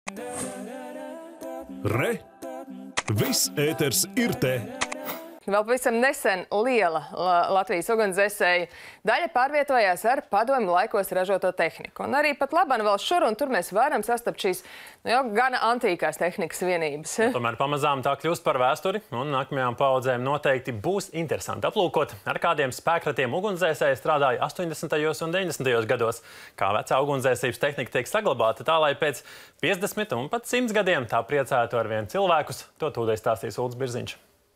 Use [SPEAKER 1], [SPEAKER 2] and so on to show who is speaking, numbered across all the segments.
[SPEAKER 1] Re! Viss ēters ir te!
[SPEAKER 2] Vēl pavisam nesen liela Latvijas ugunsdzēsēju daļa pārvietojās ar padomju laikos ražoto tehniku. Un arī pat labāk vēl šur un tur mēs varam sastapt šīs jau gana antīkās tehnikas vienības.
[SPEAKER 3] Tomēr pamazām tā kļūst par vēsturi, un nākamajām paudzēm noteikti būs interesanti aplūkot, ar kādiem spēkratiem ugunsdzēsēji strādāja 80. un 90. gados, kā vecā ugunsdzēsības tehnika tiek saglabāta tā, lai pēc 50 un pat 100 gadiem tā priecētu arvien cilvēkus. To tūlīt stāstīs Ulds Birziņš.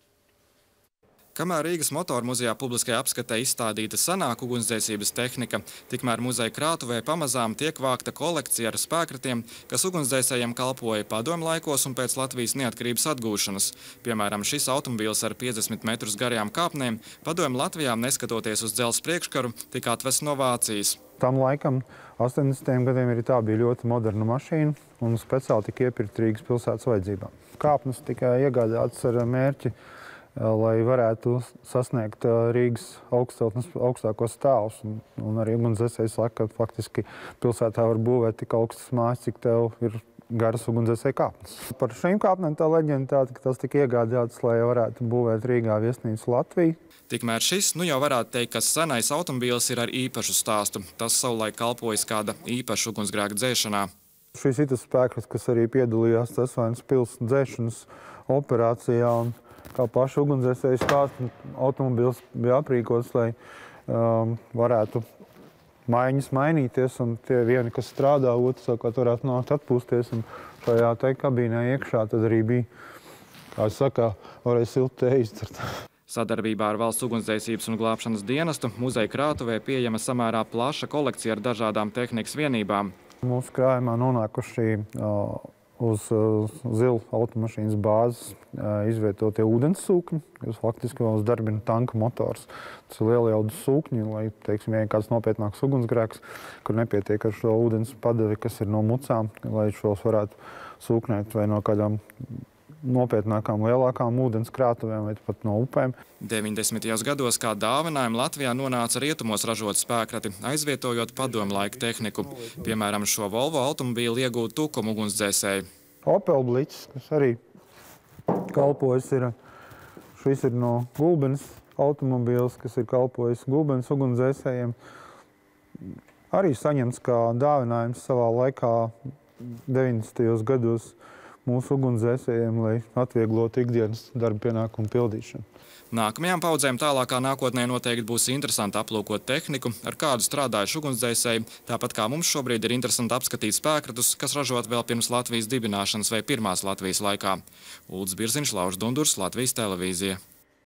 [SPEAKER 4] Kamēr Rīgas motoru muzejā publiskajā apskatē izstādīta senāka ugunsdzēsības tehnika, tikmēr muzeja krātuvē pamazām tiek vākta kolekcija ar spēkratiem, kas ugunsdzēsējiem kalpoja padomju laikos un pēc Latvijas neatkarības atgūšanas. Piemēram, šis automobīls ar 50 metrus garajām kāpnēm padomju Latvijā, neskatoties uz dzelzs priekškaru, tika atvests no Vācijas.
[SPEAKER 5] Tam laikam, 80. gadiem arī tā bija ļoti moderna mašīna un speciāli tika iepirkta Rīgas pilsētas vajadzībām. Kāpnes tika iegādātas ar mērķi, lai varētu sasniegt Rīgas augstākos stāvus. Un arī ugunsdzēsēji saka, ka faktiski pilsētā var būvēt tik augstas mājas, cik tev ir garas ugunsdzēsēju kāpnes. Par šīm kāpnēm tā leģenda tāda, ka tas tika iegādāts, lai varētu būvēt Rīgā viesnīcu Latviju.
[SPEAKER 4] Tikmēr šis, nu jau varētu teikt, ka senais automobīls ir ar īpašu stāstu. Tas savulaik kalpojas kāda īpaša ugunsgrēka dzēšanā.
[SPEAKER 5] Šis ir tas spēkras, kas arī piedalījās Tesvainas pils dzēšanas operācijā. Un kā paši ugunsdzēsēji stāsta, automobīls bija aprīkots, lai varētu maiņas mainīties, un tie vieni, kas strādā, otrs savukārt varētu nākt atpūsties. Un šajā te kabīnē iekšā tad arī bija, kā saka, varēja silti izdzert.
[SPEAKER 4] Sadarbībā ar Valsts ugunsdzēsības un glābšanas dienestu muzeja krātuvē pieejama samērā plaša kolekcija ar dažādām tehnikas vienībām.
[SPEAKER 5] Mūsu krājumā nonākuši uz zilu automašīnas bāzes izvietotie ūdens sūkņi, kas faktiski vēl uzdarbina tanka motors. Tas ir lielajaudas sūkņi, lai, teiksim, ja kāds nopietnāks ugunsgrēks, kur nepietiek ar šo ūdens padevi, kas ir no mucām, lai šos varētu sūknēt vai no kādām nopietnākām, lielākām ūdens krātuvēm vai pat no upēm.
[SPEAKER 4] 90. gados kā dāvinājumu Latvijā nonāca rietumos ražot spēkrati, aizvietojot padomju laika tehniku. Piemēram, šo Volvo automobīlu iegūta Tukuma ugunsdzēsēji.
[SPEAKER 5] Opel Blitzs, kas arī kalpojas, šis ir no Gulbenes automobīls, kas ir kalpojis Gulbenes ugunsdzēsējiem. Arī saņemts kā dāvinājums savā laikā 90. gados mūsu ugunsdzēsējiem, lai atvieglotu ikdienas darba pienākumu pildīšanu.
[SPEAKER 4] Nākamajām paudzēm tālākā nākotnē noteikti būs interesanti aplūkot tehniku, ar kādu strādājuši ugunsdzēsēji, tāpat kā mums šobrīd ir interesanti apskatīt spēkratus, kas ražot vēl pirms Latvijas dibināšanas vai pirmās Latvijas laikā. Ulds Birziņš, Lauris Dundurs, Latvijas televīzija.